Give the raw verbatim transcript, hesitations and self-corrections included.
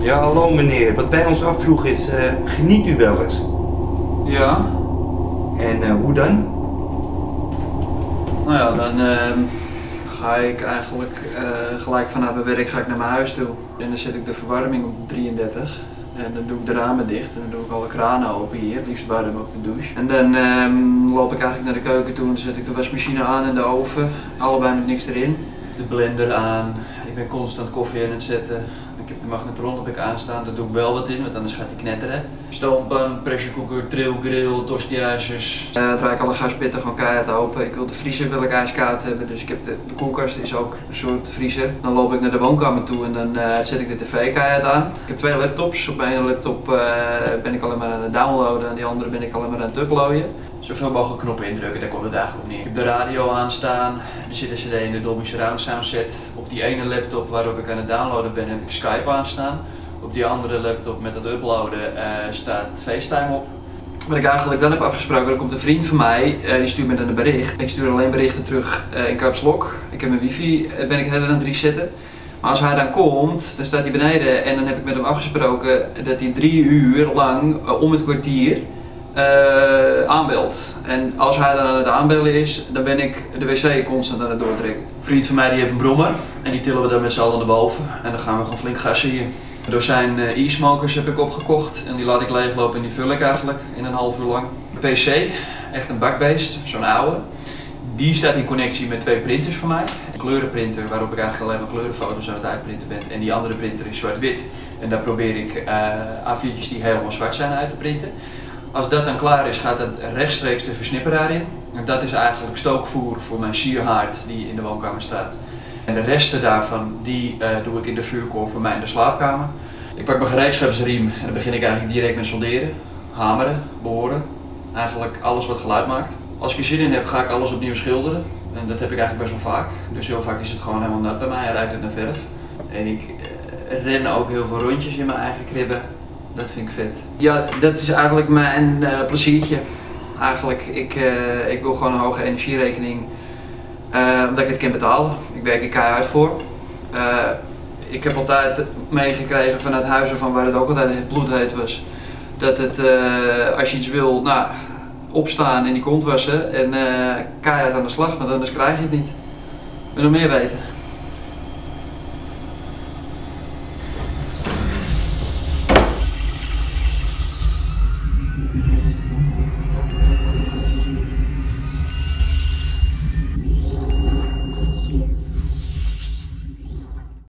Ja, hallo meneer. Wat wij ons afvroegen is, uh, geniet u wel eens? Ja. En uh, hoe dan? Nou ja, dan uh, ga ik eigenlijk uh, gelijk vanuit mijn werk ga ik naar mijn huis toe. En dan zet ik de verwarming op drieëndertig. En dan doe ik de ramen dicht en dan doe ik alle kranen open hier, het liefst warm ook de douche. En dan um, loop ik eigenlijk naar de keuken toe en dan zet ik de wasmachine aan en de oven, allebei met niks erin. De blender aan, ik ben constant koffie aan het zetten. Ik heb de magnetron heb ik aanstaan, daar doe ik wel wat in, want anders gaat die knetteren. Stoompan, pressure cooker, trillgrill, tostiijzers. Uh, draai ik alle gaspitten gewoon keihard open. Ik wil de vriezer wil ik ijskoud hebben, dus ik heb de, de koelkast is ook een soort vriezer. Dan loop ik naar de woonkamer toe en dan uh, zet ik de tv keihard aan. Ik heb twee laptops. Op mijn laptop uh, ben ik alleen maar aan het downloaden en die andere ben ik alleen maar aan het uploaden. Zoveel mogelijk knoppen indrukken, daar komt het eigenlijk op neer. Ik heb de radio aanstaan, er zit een cd in de Dolby Surround Sound set. Op die ene laptop waarop ik aan het downloaden ben heb ik Skype aanstaan. Op die andere laptop met het uploaden uh, staat FaceTime op. Wat ik eigenlijk dan heb afgesproken, er komt een vriend van mij, uh, die stuurt me dan een bericht. Ik stuur alleen berichten terug uh, in caps lock. Ik heb mijn wifi, uh, ben ik heel aan het resetten. Maar als hij dan komt, dan staat hij beneden en dan heb ik met hem afgesproken dat hij drie uur lang uh, om het kwartier Uh, aanbelt. En als hij dan aan het aanbellen is, dan ben ik de wc constant aan het doortrekken. Een vriend van mij die heeft een brommer en die tillen we dan met z'n allen naar boven en dan gaan we gewoon flink gassen hier. Door zijn uh, e-smokers heb ik opgekocht en die laat ik leeglopen en die vul ik eigenlijk in een half uur lang. Een P C, echt een bakbeest, zo'n oude. Die staat in connectie met twee printers van mij. Een kleurenprinter waarop ik eigenlijk alleen maar kleurenfoto's aan het uitprinten ben en die andere printer is zwart-wit. En daar probeer ik uh, A viertjes die helemaal zwart zijn uit te printen. Als dat dan klaar is, gaat het rechtstreeks de versnipperaar in. En dat is eigenlijk stookvoer voor mijn sierhaard die in de woonkamer staat. En de resten daarvan die, uh, doe ik in de vuurkorf voor mij in de slaapkamer. Ik pak mijn gereedschapsriem en dan begin ik eigenlijk direct met solderen, hameren, boren. Eigenlijk alles wat geluid maakt. Als ik er zin in heb, ga ik alles opnieuw schilderen. En dat heb ik eigenlijk best wel vaak. Dus heel vaak is het gewoon helemaal nat bij mij en ruikt het naar verf. En ik uh, ren ook heel veel rondjes in mijn eigen kribben. Dat vind ik vet. Ja, dat is eigenlijk mijn uh, pleziertje. Eigenlijk, ik, uh, ik wil gewoon een hoge energierekening, uh, omdat ik het kan betalen. Ik werk er keihard voor. Uh, ik heb altijd meegekregen vanuit huizen van waar het ook altijd bloedheet was. Dat het, uh, als je iets wil, nou, opstaan en die kont wassen en uh, keihard aan de slag, want anders krijg je het niet. Wil je nog meer weten?